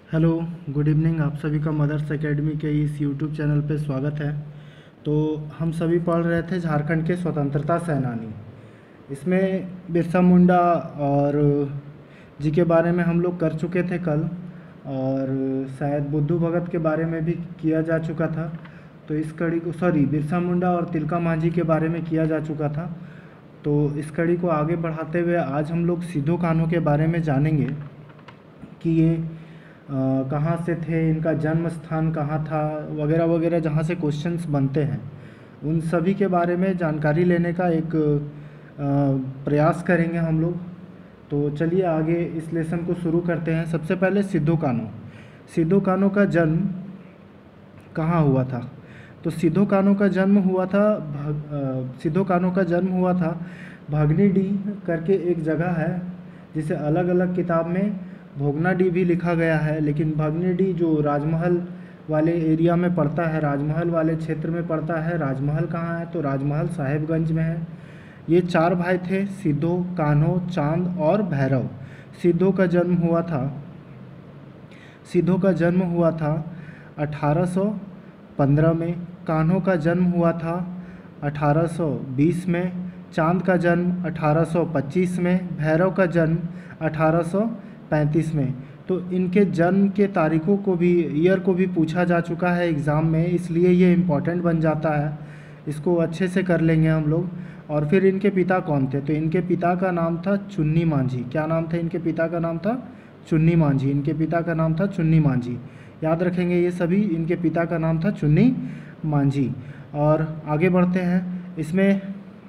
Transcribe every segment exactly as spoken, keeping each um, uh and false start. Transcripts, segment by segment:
Hello, good evening. आप सभी का मदर्स एकेडमी के इस यूट्यूब चैनल पे स्वागत है। तो हम सभी पढ़ रहे थे झारखंड के स्वतंत्रता सेनानी। इसमें बिरसा मुंडा और जी के बारे में हम लोग कर चुके थे कल, और शायद बुद्धू भगत के बारे में भी किया जा चुका था। तो इस कड़ी को सॉरी बिरसा मुंडा और तिलका मांझी के बारे में किया जा चुका था। तो इस कड़ी को आगे बढ़ाते हुए आज हम लोग सिद्धू कान्हू के बारे में जानेंगे कि ये अ, कहाँ से थे, इनका जन्म स्थान कहाँ था, वगैरह वगैरह, जहाँ से क्वेश्चंस बनते हैं उन सभी के बारे में जानकारी लेने का एक अ, प्रयास करेंगे हम लोग। तो चलिए आगे इस लेसन को शुरू करते हैं। सबसे पहले सिद्धू कान्हू। सिद्धू कान्हू का जन्म कहाँ हुआ था? तो सिद्धू कान्हू का जन्म हुआ था भग अ, सिद्धू कान्हू का जन्म हुआ था भगनीडीह करके एक जगह है, जिसे अलग अलग किताब में भोगनाडीह भी लिखा गया है, लेकिन भगनीडीह जो राजमहल वाले एरिया में पड़ता है, राजमहल वाले क्षेत्र में पड़ता है। राजमहल कहाँ है? तो राजमहल साहेबगंज में है। ये चार भाई थे, सिद्धू, कान्हू, चांद और भैरव। सिद्धू का जन्म हुआ था सिद्धू का जन्म हुआ था अठारह सौ पंद्रह में। कान्हू का जन्म हुआ था अठारह सौ बीस में। चांद का जन्म अठारह सौ पच्चीस में। भैरव का जन्म अठारह सौ पैंतीस में। तो इनके जन्म के तारीखों को भी, ईयर को भी पूछा जा चुका है एग्ज़ाम में, इसलिए ये इम्पॉर्टेंट बन जाता है। इसको अच्छे से कर लेंगे हम लोग। और फिर इनके पिता कौन थे? तो इनके पिता का नाम था चुन्नी मांझी। क्या नाम था इनके पिता का? नाम था चुन्नी मांझी। इनके पिता का नाम था चुन्नी मांझी। याद रखेंगे ये सभी। इनके पिता का नाम था चुन्नी मांझी। और आगे बढ़ते हैं। इसमें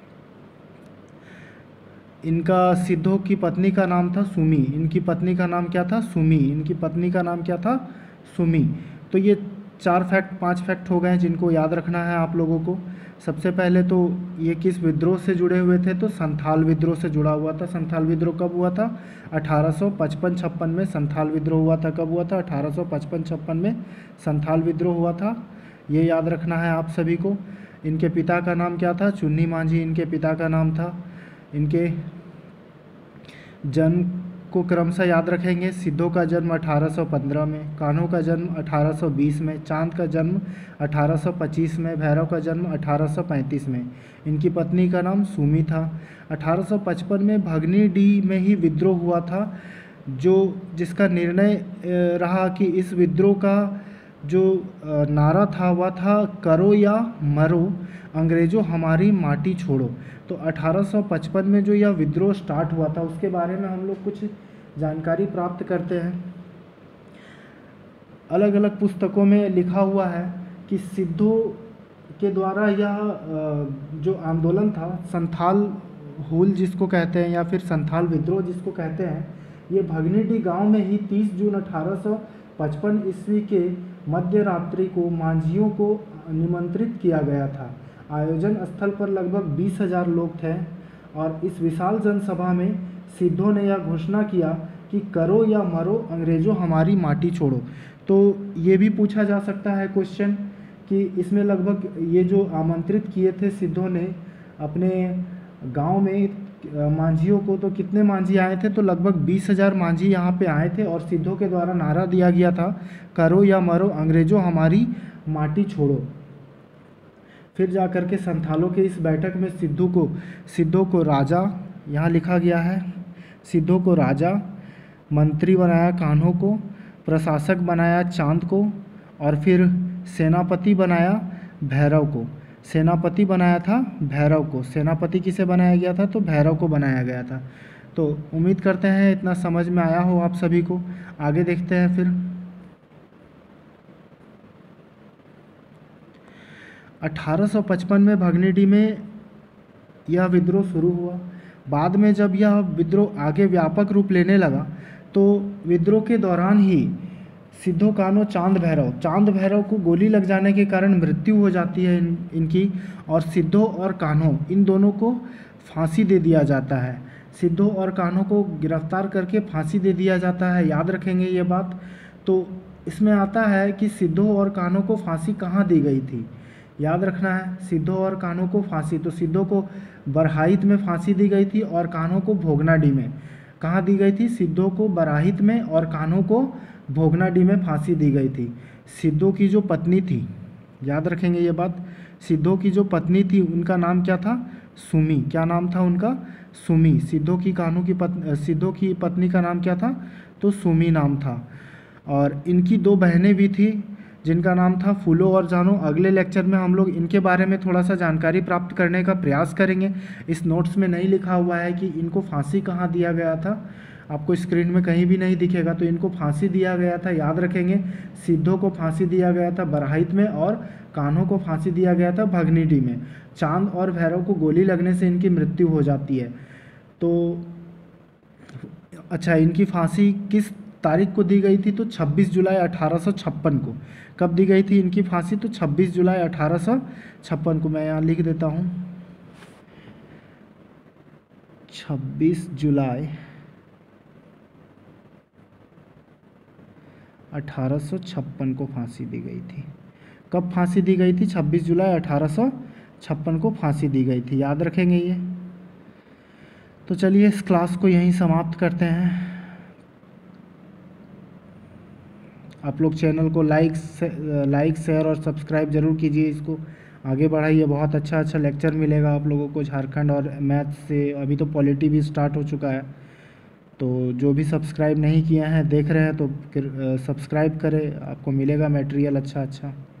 इनका सिद्धू की पत्नी का नाम था सुमी। इनकी पत्नी का नाम क्या था? सुमी। इनकी पत्नी का नाम क्या था? सुमी। तो ये चार फैक्ट पांच फैक्ट हो गए हैं जिनको याद रखना है आप लोगों को। सबसे पहले तो ये किस विद्रोह से जुड़े हुए थे? तो संथाल विद्रोह से जुड़ा हुआ था। संथाल विद्रोह कब हुआ था? अठारह सौ पचपन छप्पन में संथाल विद्रोह हुआ था। कब हुआ था? अठारह सौ पचपन छप्पन में संथाल विद्रोह हुआ था। ये याद रखना है आप सभी को। इनके पिता का नाम क्या था? चुन्नी मांझी इनके पिता का नाम था। इनके जन्म को क्रमशः याद रखेंगे। सिद्धू का जन्म अठारह सौ पंद्रह में, कान्हू का जन्म अठारह सौ बीस में, चांद का जन्म अठारह सौ पच्चीस में, भैरव का जन्म अठारह सौ पैंतीस में। इनकी पत्नी का नाम सुमी था। अठारह सौ पचपन में भगनीडीह में ही विद्रोह हुआ था, जो जिसका निर्णय रहा कि इस विद्रोह का जो नारा था वह था करो या मरो, अंग्रेज़ों हमारी माटी छोड़ो। तो अठारह सौ पचपन में जो यह विद्रोह स्टार्ट हुआ था उसके बारे में हम लोग कुछ जानकारी प्राप्त करते हैं। अलग अलग पुस्तकों में लिखा हुआ है कि सिद्धू के द्वारा यह जो आंदोलन था, संथाल हुल जिसको कहते हैं या फिर संथाल विद्रोह जिसको कहते हैं, ये भगनीडीह गांव में ही तीस जून अठारह सौ पचपन ईस्वी के मध्य रात्रि को मांझियों को निमंत्रित किया गया था। आयोजन स्थल पर लगभग बीस हजार लोग थे और इस विशाल जनसभा में सिद्धू ने यह घोषणा किया कि करो या मरो, अंग्रेज़ों हमारी माटी छोड़ो। तो ये भी पूछा जा सकता है क्वेश्चन कि इसमें लगभग ये जो आमंत्रित किए थे सिद्धू ने अपने गांव में मांझियों को, तो कितने मांझी आए थे? तो लगभग बीस हजार मांझी यहाँ पे आए थे और सिद्धू के द्वारा नारा दिया गया था करो या मरो, अंग्रेज़ों हमारी माटी छोड़ो। फिर जा कर के संथालों के इस बैठक में सिद्धू को सिद्धू को राजा, यहाँ लिखा गया है, सिद्धू को राजा, मंत्री बनाया कान्हू को, प्रशासक बनाया चांद को, और फिर सेनापति बनाया भैरव को। सेनापति बनाया था भैरव को। सेनापति किसे बनाया गया था? तो भैरव को बनाया गया था। तो उम्मीद करते हैं इतना समझ में आया हो आप सभी को। आगे देखते हैं। फिर अठारह सौ पचपन में भगनीडीह में यह विद्रोह शुरू हुआ। बाद में जब यह विद्रोह आगे व्यापक रूप लेने लगा तो विद्रोह के दौरान ही सिद्धू, कान्हू, चांद, भैरव चांद भैरव को गोली लग जाने के कारण मृत्यु हो जाती है इन, इनकी, और सिद्धू और कान्हू इन दोनों को फांसी दे दिया जाता है। सिद्धू और कान्हू को गिरफ्तार करके फांसी दे दिया जाता है। याद रखेंगे ये बात। तो इसमें आता है कि सिद्धू और कान्हू को फांसी कहाँ दी गई थी? याद रखना है, सिद्धू और कान्हू को फांसी, तो सिद्धू को बरहाइट में फांसी दी गई थी और कान्हू को भोगनाडीह में। कहाँ दी गई थी? सिद्धू को बराहित में और कान्हू को भोगनाडीह में फांसी दी गई थी। सिद्धू की जो पत्नी थी, याद रखेंगे ये बात, सिद्धू की जो पत्नी थी उनका नाम क्या था? सुमी। क्या नाम था उनका? सुमी। सिद्धू की कान्हू की पत्नी, सिद्धू की पत्नी का नाम क्या था? तो सुमी नाम था। और इनकी दो बहनें भी थी जिनका नाम था फूलो और जानू। अगले लेक्चर में हम लोग इनके बारे में थोड़ा सा जानकारी प्राप्त करने का प्रयास करेंगे। इस नोट्स में नहीं लिखा हुआ है कि इनको फांसी कहाँ दिया गया था, आपको स्क्रीन में कहीं भी नहीं दिखेगा। तो इनको फांसी दिया गया था, याद रखेंगे। सिद्धू को फांसी दिया गया था बरहाइट में और कान्हू को फांसी दिया गया था भगनीडीह में। चांद और भैरव को गोली लगने से इनकी मृत्यु हो जाती है। तो अच्छा, इनकी फांसी किस तारीख को दी गई थी? तो छब्बीस जुलाई अठारह सौ छप्पन को। कब दी गई थी इनकी फांसी? तो छब्बीस जुलाई अठारह सौ छप्पन को। मैं यहाँ लिख देता हूँ, छब्बीस जुलाई अठारह सौ छप्पन को फांसी दी गई थी। कब फांसी दी गई थी? छब्बीस जुलाई अठारह सौ छप्पन को फांसी दी गई थी, याद रखेंगे ये। तो चलिए इस क्लास को यहीं समाप्त करते हैं। आप लोग चैनल को लाइक लाइक शेयर और सब्सक्राइब ज़रूर कीजिए, इसको आगे बढ़ाइए। बहुत अच्छा अच्छा लेक्चर मिलेगा आप लोगों को झारखंड और मैथ से। अभी तो पॉलिटी भी स्टार्ट हो चुका है, तो जो भी सब्सक्राइब नहीं किए हैं, देख रहे हैं, तो फिर सब्सक्राइब करें, आपको मिलेगा मटेरियल अच्छा अच्छा।